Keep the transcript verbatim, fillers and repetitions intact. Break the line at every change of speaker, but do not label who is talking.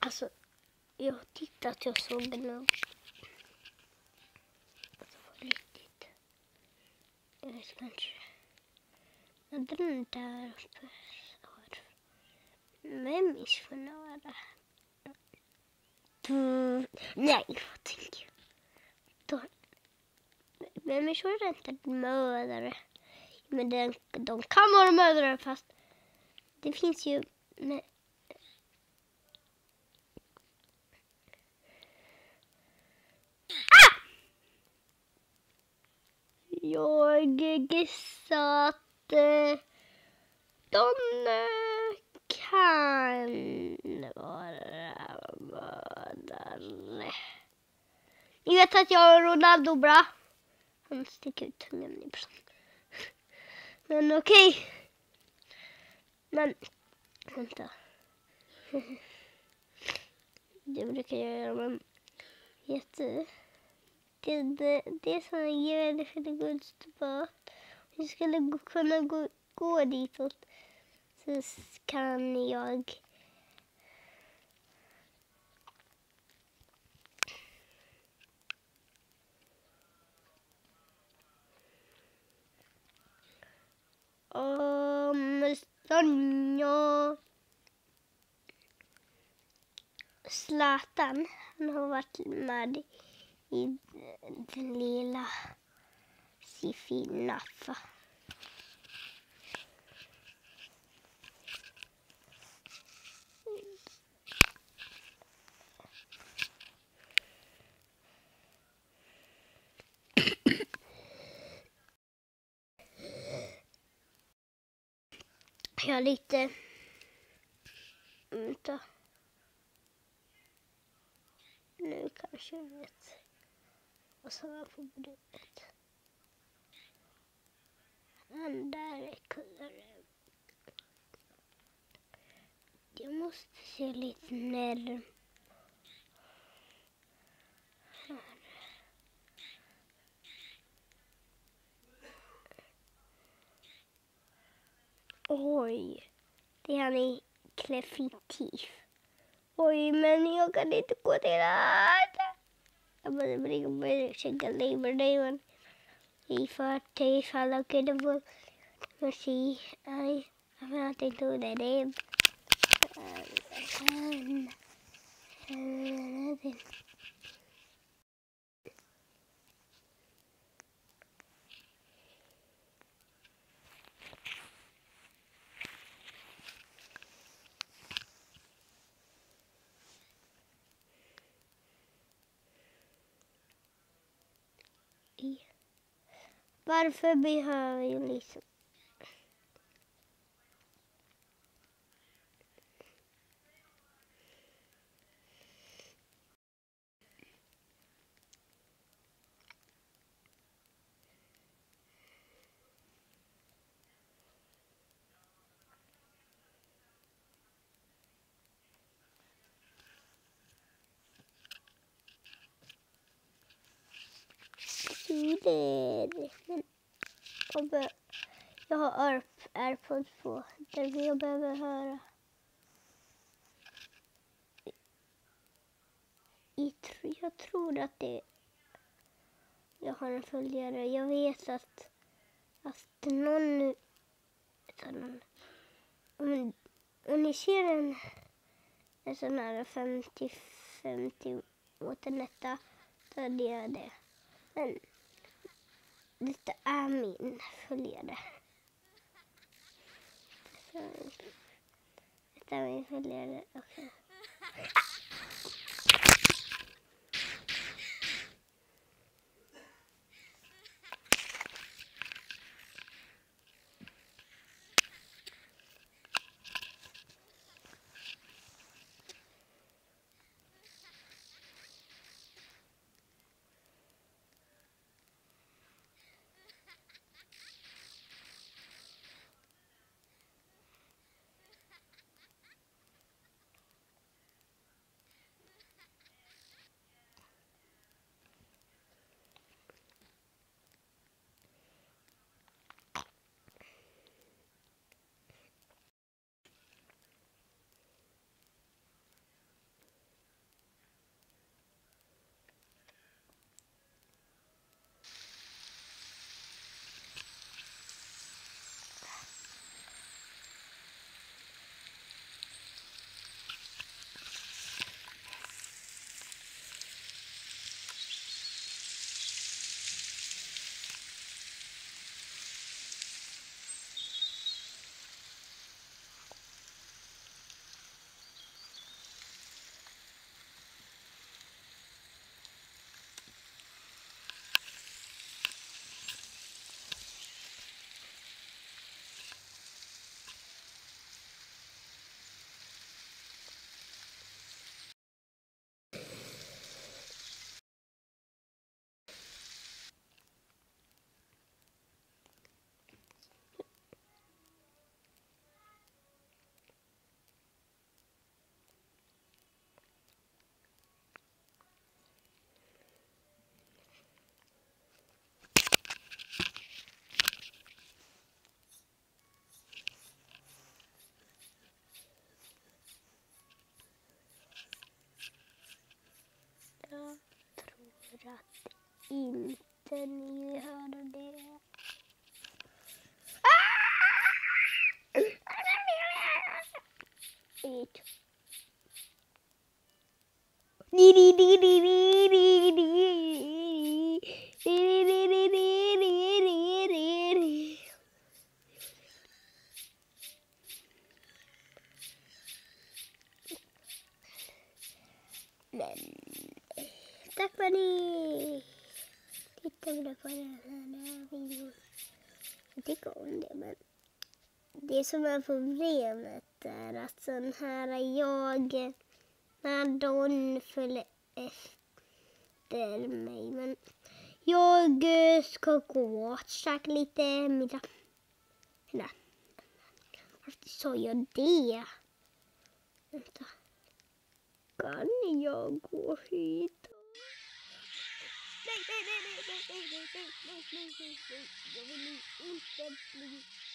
Alltså, jag tyckte att jag såg den nu. Alltså, på riktigt. Jag vet kanske. Jag den där uppe. Vem är nära? Du... Nej, vad tänker jag? Vem är så inte mördare? Men den, de kan vara mördare fast det finns ju... Nej. Ah! Jag gissar att eh, de eh, kan vara mördare. Ni vet att jag är Ronaldo bra. Han sticker ut tungan i person. Men okej. Okay. Men vänta. Det brukar jag göra, men jätte... Det, det, det som jag ger för det godste var jag skulle gå, kunna gå, gå ditåt så kan jag om Sonja Zlatan, han har varit med i den lilla Sifinaffa. Jag är lite... Vänta. Nu kanske jag vet vad som är på brevet. Den där är kularen. Jag måste se lite närmare. Oj, det är en kleffitiv. Oj, men jag kan inte gå till det. Jag måste bringa mig och checka Labor Day. Men i förtid ifall jag kunde få musik. Nej, jag vet att inte hur det är. Varför behöver jag liksom... Men jag har AirPods på. Därför jag behöver höra. Jag tror att det... Jag har en följare. Jag vet att... Att någon... någon om, om ni ser en... En sån här femtio femtio åt en etta. Så är det det. Men... Detta är min följare. Detta är min följare. Okay. att inte ni hörde det. Men tack för att ni tittade på den här videon. Jag tycker om det, men det som är problemet är att sån här jag, när de följer efter mig, men jag ska gå och käka lite middag. Nej. Varför sa jag det? Vänta. Kan jag gå hit? Nej, nej, nej, nej, nej, nej, nej, nej, nej, nej, nej, jag vill inte bli